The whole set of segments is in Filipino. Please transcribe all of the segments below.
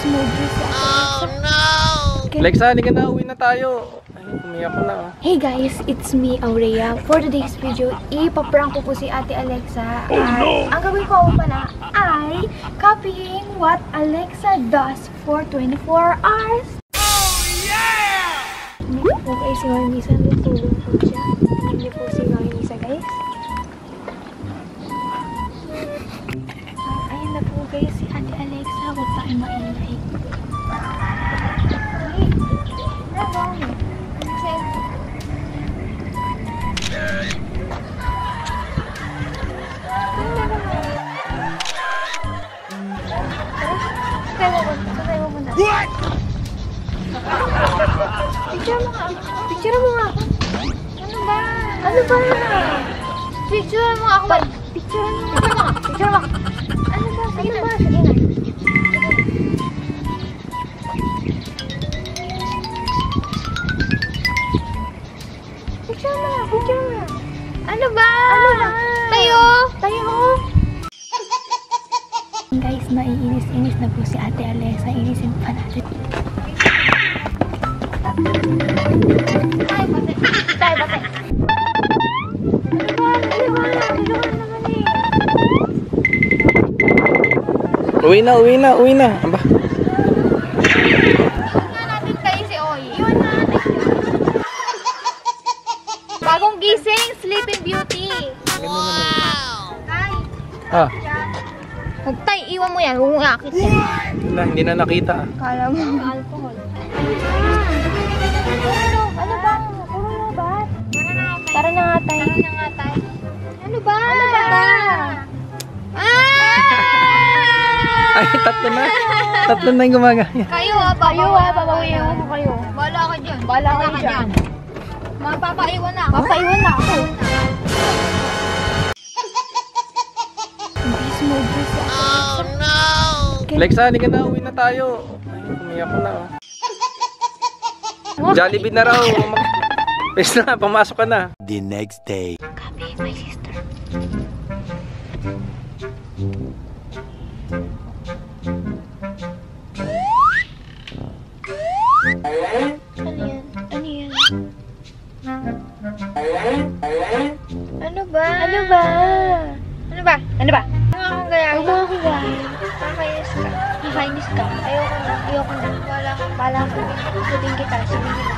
Smoothie si Ate Alexa. Alexa, halika na. Uwi na tayo. Ay, umiyak na. Hey guys, it's me, Aurea. For today's video, ipaprank ko po si Ate Alexa. Ang gagawin ko pala ay copying what Alexa does for 24 hours. Oh yeah! Hindi po guys si Mami Misa. Nagtulong po siya. Hindi po si Mami Misa guys. Ayan na po guys si Ate Alexa. Huwag tayong maingay. What? Picture mo nga. Picture mo nga ako. Ano ba? Ano ba? Picture mo ako. Picture mo nga. Picture mo. Ano ba? Sige na. Sige na. Picture mo nga. Picture mo nga. Ano ba? Ano ba? Tayo. Tayo. Guys, maiinis-inis na po si Ate Alexa. Inisin pa natin. Tayo, bate. Tayo, bate. Ano ba? Ano ba? Ano ba naman eh? Uwi na, uwi na, uwi na. Aba. Iwan nga natin kayo si Oy. Iwan nga natin. Bagong gising, Sleeping Beauty. Wow! Tay. Ah. Huwag tay, iwan mo yan. Huwag mo akit yan. Hindi na nakita. Kala mo. Alcohol. Ano ba? Puro lobat. Tara na nga tay. Tara na nga tay. Ano ba? Ano ba? Ay, tatlo na. Tatlo na yung gumagaya. Kayo ha, babawihan ko kayo. Bahala ka dyan. Bahala ka dyan. Magpapaiwan na. Papaiwan na ako. Smoothie si Ate Alexa. Alexa, halika na. Uwi na tayo. Ay, umiyak na. Jollibee na raw. Pwes na, pumasok ka na. The next day. Copy, my sister. Ano yan? Ano yan? Ano ba? Ano ba? Ano ba? Ano ba? Huwag mo akong gaya. Nakakainis ka. Nakakainis ka. Ayoko na. Ayoko na. Bala ka. Sabihin kita. Sabihin kita.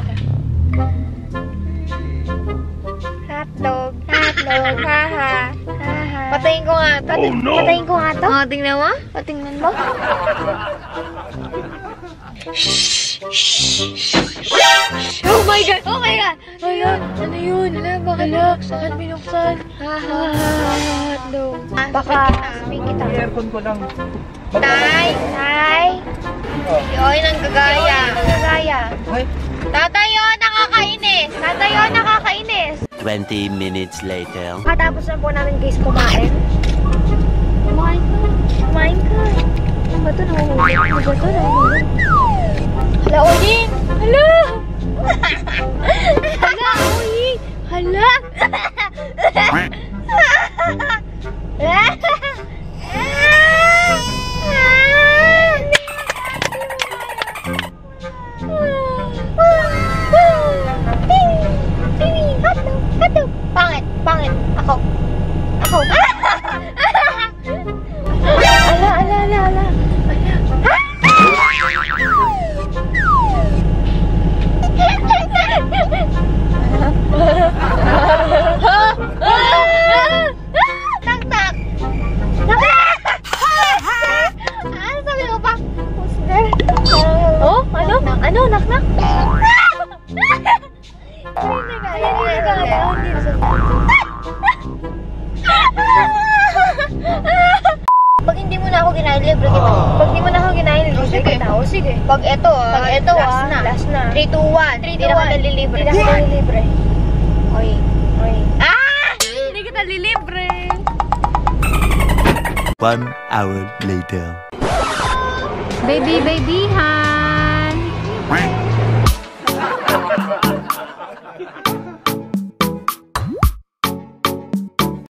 Hotdog. Hotdog. Haha. Haha. Patayin ko nga. Patayin ko nga to. Oh, tingnan mo. Tingnan mo. Oh my God! Oh my God! Ayun! Ano yun? Ano? Bakala? Saan binuksan? Hotdog. Baka sabihin kita. Aircon ko lang. Tay! Tay! Yoy, nanggagaya. Nanggagaya. Tatayo, nakakainis! Tatayo, nakakainis! 20 minutes later. Katapos na po namin guys kumain. Kumain ka. Kumain ka. Ano ba ito? Nahuhuli. Ano ba ito? Nahuhuli. Hala, Oyin! Hala! Hala, Oyin! Hala! Pangit! Pangit! Ako! Ako! Ala! Ala! Ala! Ala! Tak-tak! Ano sabi mo pa? Oh? Ano? Ano? Nak-nak? Pag hindi mo na ako ginahin, libre kita. Pag hindi mo na ako ginahin, libre kita. O sige. Pag ito last na. 3, 2, 1. Hindi na kita lilibre. Hindi na kita lilibre. Oy. Oy. Ah! Hindi kita lilibre. 1 hour later. Baby, babyhan.